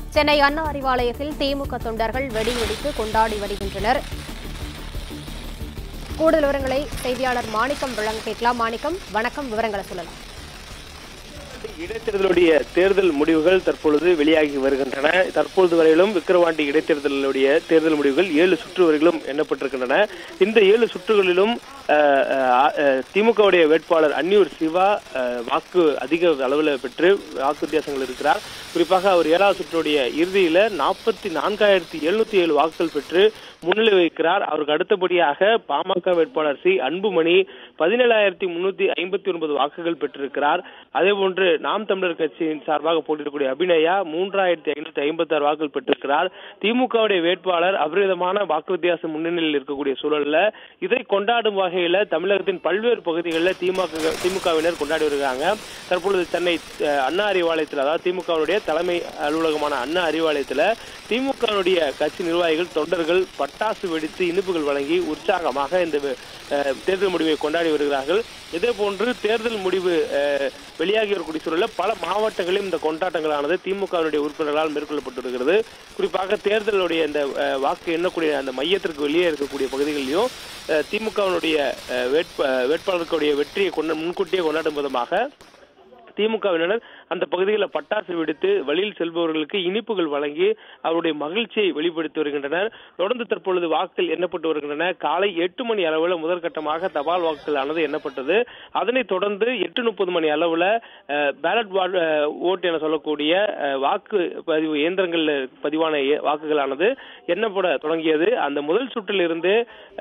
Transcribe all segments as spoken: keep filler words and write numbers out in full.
சென்னை அண்ணா அறிவாலயத்தில் திமுக தொண்டர்கள் வெடி வெடித்து கொண்டாடி வருகின்றனர். கூடுதல் விவரங்களை செய்தியாளர் மாணிக்கம் வழங்க கேட்கலாம். மாணிக்கம், வணக்கம். விவரங்களை சொல்லலாம். இடைத்தேர்தலுடைய தேர்தல் முடிவுகள் தற்பொழுது வெளியாகி வருகின்றன. தற்பொழுது வரையிலும் விக்கிரவாண்டி இடைத்தேர்தலுடைய தேர்தல் முடிவுகள் ஏழு சுற்று வரையிலும் எண்ணப்பட்டிருக்கின்றன. இந்த ஏழு சுற்றுகளிலும் திமுகவுடைய வேட்பாளர் அன்னியூர் சிவா வாக்கு அதிக அளவில் பெற்று வாக்கு வித்தியாசங்கள் இருக்கிறார். குறிப்பாக அவர் ஏழாவது சுற்றுடைய இறுதியில நாற்பத்தி நான்காயிரத்தி எழுநூத்தி ஏழு வாக்குகள் பெற்று முன்னிலை வைக்கிறார். அவருக்கு அடுத்தபடியாக பாமக வேட்பாளர் சி அன்புமணி பதினேழாயிரத்தி முன்னூத்தி ஐம்பத்தி ஒன்பது வாக்குகள் பெற்றிருக்கிறார். அதே போன்று நாம் தமிழர் கட்சியின் சார்பாக போட்டியிடக்கூடிய அபிநயா மூன்றாயிரத்தி ஐநூத்தி ஐம்பத்தி ஆறு வாக்குகள் பெற்றிருக்கிறார். திமுகவுடைய வேட்பாளர் அபரிதமான வாக்கு வித்தியாசம் முன்னணியில் இருக்கக்கூடிய சூழல்ல இதை கொண்டாடும் வகையில தமிழகத்தின் பல்வேறு பகுதிகளில் திமுக திமுகவினர் கொண்டாடி வருகிறாங்க. தற்பொழுது சென்னை அண்ணா அறிவாலயத்தில், அதாவது திமுகவுடைய தலைமை அலுவலகமான அண்ணா அறிவாலயத்தில் திமுகவுடைய கட்சி நிர்வாகிகள் தொண்டர்கள் பட்டாசு வெடித்து இனிப்புகள் வழங்கி உற்சாகமாக இந்த தேர்தல் முடிவை கொண்டாடி வருகிறார்கள். இதே போன்று தேர்தல் முடிவு வெளியாகி வரக்கூடிய சூழலில் பல மாவட்டங்களிலும் இந்த கொண்டாட்டங்களானது திமுகவுடைய உறுப்பினர்களால் மேற்கொள்ளப்பட்டு வருகிறது. குறிப்பாக தேர்தலுடைய இந்த வாக்கு எண்ணக்கூடிய அந்த மையத்திற்கு வெளியே இருக்கக்கூடிய பகுதிகளிலும் திமுகவினுடைய வேட்பாளர்களுடைய வெற்றியை கொண்டு முன்கூட்டியே கொண்டாடும் விதமாக திமுகவினர் அந்த பகுதிகளில் பட்டாசு வெடித்து வழியில் செல்பவர்களுக்கு இனிப்புகள் வழங்கி அவருடைய மகிழ்ச்சியை வெளிப்படுத்தி வருகின்றனர். தொடர்ந்து தற்பொழுது வாக்குகள் எண்ணப்பட்டு வருகின்றன. காலை எட்டு மணி அளவில் முதற்கட்டமாக தபால் வாக்குகள் ஆனது எண்ணப்பட்டது. அதனைத் தொடர்ந்து எட்டு முப்பது மணி அளவில் பேலட் ஓட்டு என சொல்லக்கூடிய வாக்கு பதிவு இயந்திரங்கள் பதிவான வாக்குகளானது எண்ணப்பட தொடங்கியது. அந்த முதல் சுற்றில் இருந்து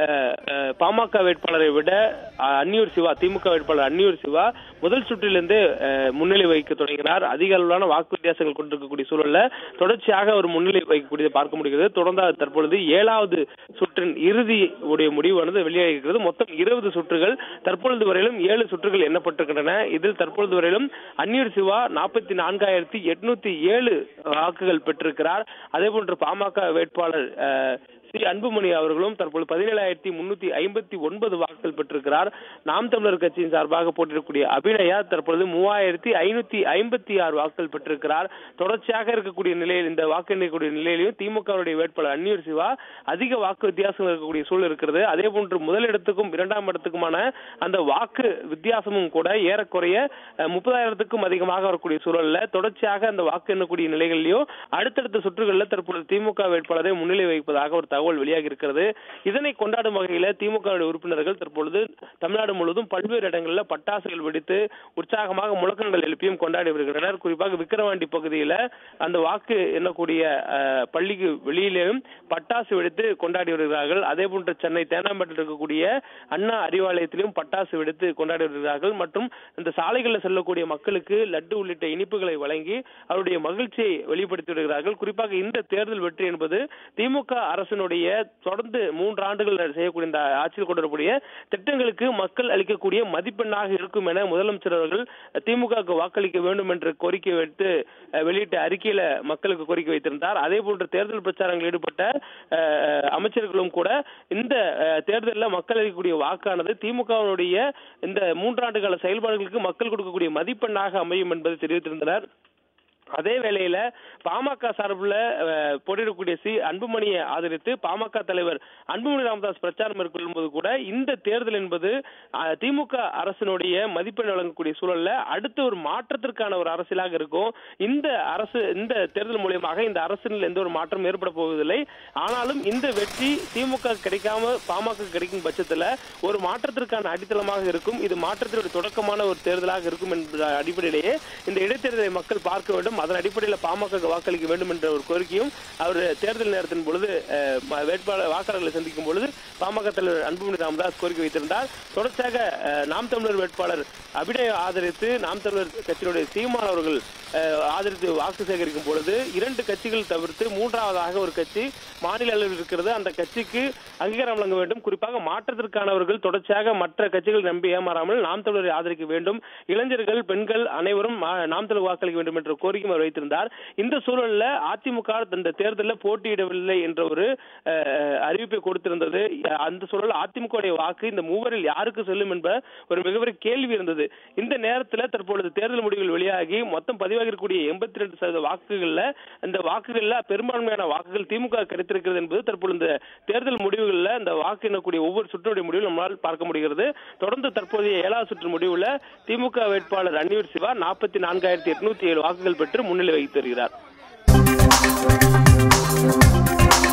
பாமக வேட்பாளரை விட அன்னியூர் சிவா, திமுக வேட்பாளர் அன்னியூர் சிவா முதல் சுற்றிலிருந்து முன்னிலை வைக்க தொடங்கினார். அதிக அளவிலான வாக்கு வித்தியாசங்கள் கொண்டிருக்கக்கூடிய சூழல்ல தொடர்ச்சியாக ஒரு முன்னிலை வைக்கக்கூடியதை பார்க்க முடிகிறது. தொடர்ந்து தற்பொழுது ஏழாவது சுற்றின் இறுதி உடைய முடிவானது வெளியாகிறது. மொத்தம் இருபது சுற்றுகள் தற்பொழுது வரையிலும் ஏழு சுற்றுகள் எண்ணப்பட்டிருக்கின்றன. இதில் தற்பொழுது வரையிலும் அன்னியூர் சிவா நாற்பத்தி நான்காயிரத்தி எட்நூத்தி ஏழு வாக்குகள் பெற்றிருக்கிறார். அதே போன்று பாமக வேட்பாளர் சி அன்புமணி அவர்களும் தற்போது பதினேழாயிரத்தி முன்னூத்தி ஐம்பத்தி ஒன்பது வாக்குகள் பெற்றிருக்கிறார். நாம் தமிழர் கட்சியின் சார்பாக போட்டியிடக்கூடிய அபிநயா தற்பொழுது மூவாயிரத்தி ஐநூத்தி ஐம்பத்தி ஆறு வாக்குகள் பெற்றிருக்கிறார். தொடர்ச்சியாக இருக்கக்கூடிய நிலையில் இந்த வாக்கு எண்ணக்கூடிய நிலையிலும் திமுகவுடைய வேட்பாளர் அன்னியூர் சிவா அதிக வாக்கு வித்தியாசம் இருக்கக்கூடிய சூழல் இருக்கிறது. அதே போன்று முதலிடத்துக்கும் இரண்டாம் இடத்துக்குமான அந்த வாக்கு வித்தியாசமும் கூட ஏறக்குறைய முப்பதாயிரத்துக்கும் அதிகமாக வரக்கூடிய சூழல்ல தொடர்ச்சியாக அந்த வாக்கு எண்ணக்கூடிய நிலைகளிலும் அடுத்தடுத்த சுற்றுகளில் தற்பொழுது திமுக வேட்பாளரை முன்னிலை வைப்பதாக ஒரு தகவல் வெளியாகி இருக்கிறது. இதனை கொண்டாடும் வகையில் திமுக உறுப்பினர்கள் தற்பொழுது தமிழ்நாடு முழுவதும் பல்வேறு இடங்களில் பட்டாசுகள் வெடித்து உற்சாகமாக முழக்கங்கள் எழுப்பியும் கொண்டாடி வருகின்றனர். குறிப்பாக விக்கிரவாண்டி பகுதியில் அந்த வாக்கு எண்ணக்கூடிய பள்ளிக்கு வெளியிலேயும் பட்டாசு வெடித்து கொண்டாடி வருகிறார்கள். அதே போன்று சென்னை தேனாம்பேட்டையில் இருக்கக்கூடிய அண்ணா அறிவாலயத்திலும் பட்டாசு வெடித்து கொண்டாடி வருகிறார்கள். மற்றும் இந்த சாலைகளில் செல்லக்கூடிய மக்களுக்கு லட்டு உள்ளிட்ட இனிப்புகளை வழங்கி அவருடைய மகிழ்ச்சியை வெளிப்படுத்தி வருகிறார்கள். குறிப்பாக இந்த தேர்தல் வெற்றி என்பது திமுக அரசினுடைய தொடர்ந்து மூன்று ஆண்டுகள் செய்யக்கூடிய இந்த ஆட்சியில் கொண்டிருக்கக்கூடிய திட்டங்களுக்கு மக்கள் அளிக்கக்கூடிய மதிப்பெண்ணாக இருக்கும் என முதலமைச்சர் அவர்கள் திமுக வாக்களிக்க வேண்டும் என்ற கோரிக்கை வைத்து வெளியிட்ட அறிக்கையில மக்களுக்கு கோரிக்கை வைத்திருந்தார். அதே போன்று தேர்தல் பிரச்சாரங்களில் ஈடுபட்ட அமைச்சர்களும் கூட இந்த தேர்தலில் மக்கள் அளிக்கக்கூடிய வாக்கானது திமுகவுடைய இந்த மூன்றாண்டு கால செயல்பாடுகளுக்கு மக்கள் கொடுக்கக்கூடிய மதிப்பெண்ணாக அமையும் என்பதை தெரிவித்திருந்தனர். அதே வேளையில பாமக சார்பில் போட்டியிடக்கூடிய சி அன்புமணியை ஆதரித்து பாமக தலைவர் அன்புமணி ராமதாஸ் பிரச்சாரம் மேற்கொள்ளும் போது கூட இந்த தேர்தல் என்பது திமுக அரசினுடைய மதிப்பெண் வழங்கக்கூடிய சூழல்ல அடுத்த ஒரு மாற்றத்திற்கான ஒரு அரசியலாக இருக்கும். இந்த அரசு இந்த தேர்தல் மூலமாக இந்த அரசியலில் எந்த ஒரு மாற்றம் ஏற்பட போவதில்லை. ஆனாலும் இந்த வெற்றி திமுக கிடைக்காம பாமக கிடைக்கும் பட்சத்தில் ஒரு மாற்றத்திற்கான அடித்தளமாக இருக்கும். இது மாற்றத்தினுடைய தொடக்கமான ஒரு தேர்தலாக இருக்கும் என்ற அடிப்படையிலேயே இந்த இடைத்தேர்தலை மக்கள் பார்க்க வேண்டும். அதன் அடிப்படையில் பாமக வாக்களிக்க வேண்டும் என்ற ஒரு கோரிக்கையும் அவர் தேர்தல் நேரத்தின் பொழுது வேட்பாளர் வாக்காளர்களை சந்திக்கும் பொழுது பாமக தலைவர் அன்புமணி ராமதாஸ் கோரிக்கை வைத்திருந்தார். தொடர்ச்சியாக நாம் தமிழர் வேட்பாளர் அபிநயா ஆதரித்து நாம் தமிழர் கட்சியினுடைய சீமான் அவர்கள் ஆதரித்து வாக்கு சேகரிக்கும் பொழுது இரண்டு கட்சிகள் தவிர்த்து மூன்றாவதாக ஒரு கட்சி மாநில அளவில் இருக்கிறது. அந்த கட்சிக்கு அங்கீகாரம் வழங்க வேண்டும். குறிப்பாக மாற்றத்திற்கானவர்கள் தொடர்ச்சியாக மற்ற கட்சிகள் நம்பி ஏமாறாமல் நாம் தமிழரை ஆதரிக்க வேண்டும். இளைஞர்கள், பெண்கள் அனைவரும் நாம் தமிழர் வாக்களிக்க வேண்டும் என்ற கோரிக்கை வாக்கையும் அவர் வைத்திருந்தார். இந்த சூழல்ல அதிமுக இந்த தேர்தலில் போட்டியிடவில்லை என்ற ஒரு அறிவிப்பை கொடுத்திருந்தது. அந்த சூழல் அதிமுக வாக்கு இந்த மூவரில் யாருக்கு செல்லும் என்ப ஒரு மிகப்பெரிய கேள்வி இருந்தது. இந்த நேரத்தில் தற்பொழுது தேர்தல் முடிவுகள் வெளியாகி மொத்தம் பதிவாக இருக்கக்கூடிய எண்பத்தி ரெண்டு சதவீத வாக்குகள்ல இந்த வாக்குகள்ல பெரும்பான்மையான வாக்குகள் திமுக கிடைத்திருக்கிறது என்பது தற்பொழுது இந்த தேர்தல் முடிவுகள்ல இந்த வாக்கு எண்ணக்கூடிய ஒவ்வொரு சுற்றுடைய முடிவில் நம்மால் பார்க்க முடிகிறது. தொடர்ந்து தற்போதைய ஏழாவது சுற்று முடிவுல திமுக வேட்பாளர் அன்னியூர் சிவா நாற்பத்தி நான்காயிரத்தி எட்நூத்தி ஏழு வாக்குகள் பெற்று முன்னிலை வகித்து வருகிறார்.